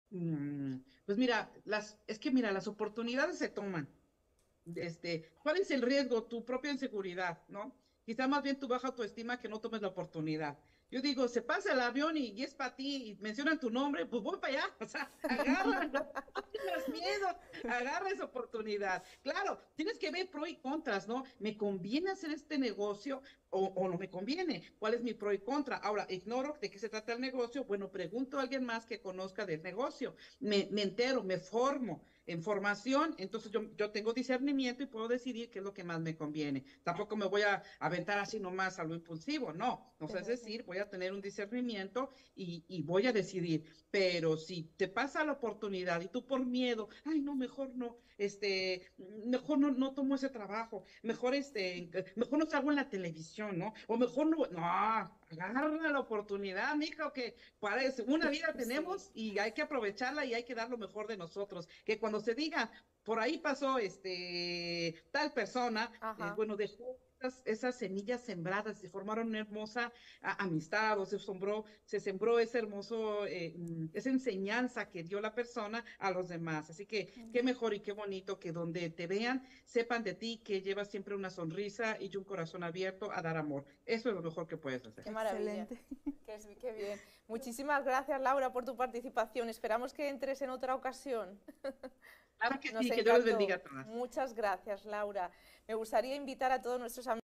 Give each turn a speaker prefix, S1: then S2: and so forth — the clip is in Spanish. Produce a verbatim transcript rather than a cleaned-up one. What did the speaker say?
S1: Mm, Pues mira, las, es que mira, las oportunidades se toman. Este, ¿cuál es el riesgo? Tu propia inseguridad, ¿no? Quizá más bien tu baja autoestima que no tomes la oportunidad. Yo digo, se pasa el avión y, y es para ti y mencionan tu nombre, pues voy para allá, o sea, agárralo, no tengas miedo, agarra esa oportunidad. Claro, tienes que ver pro y contras, ¿no? ¿Me conviene hacer este negocio o, o no me conviene? ¿Cuál es mi pro y contra? Ahora, ignoro de qué se trata el negocio, bueno, pregunto a alguien más que conozca del negocio, me, me entero, me formo en formación, entonces yo, yo tengo discernimiento y puedo decidir qué es lo que más me conviene. Tampoco me voy a aventar así nomás a lo impulsivo, no. O sea, es decir, voy a tener un discernimiento y, y voy a decidir. Pero si te pasa la oportunidad y tú por miedo, ay, no, mejor no, este, mejor no, no tomo ese trabajo, mejor este, mejor no salgo en la televisión, ¿no? O mejor no, no, agarra la oportunidad, mija, que parece, una vida
S2: Sí,
S1: tenemos y hay que aprovecharla y hay que dar lo mejor de nosotros. Que cuando se diga, por ahí pasó este tal persona, eh,
S2: ajá.
S1: bueno, dejó esas, esas semillas sembradas, se formaron una hermosa a, amistad, o se sembró, se sembró ese hermoso, eh, mm, esa enseñanza que dio la persona a los demás. Así que qué mejor y qué bonito que donde te vean, sepan de ti que llevas siempre una sonrisa y un corazón abierto a dar amor. Eso es lo mejor que puedes hacer.
S2: Qué maravilla.
S3: Excelente.
S2: Qué, es- qué bien. Muchísimas gracias, Laura, por tu participación. Esperamos que entres en otra ocasión.
S1: Claro que
S2: Nos
S1: sí, que Dios les bendiga
S2: encantó.
S1: a todas.
S2: Muchas gracias, Laura. Me gustaría invitar a todos nuestros amigos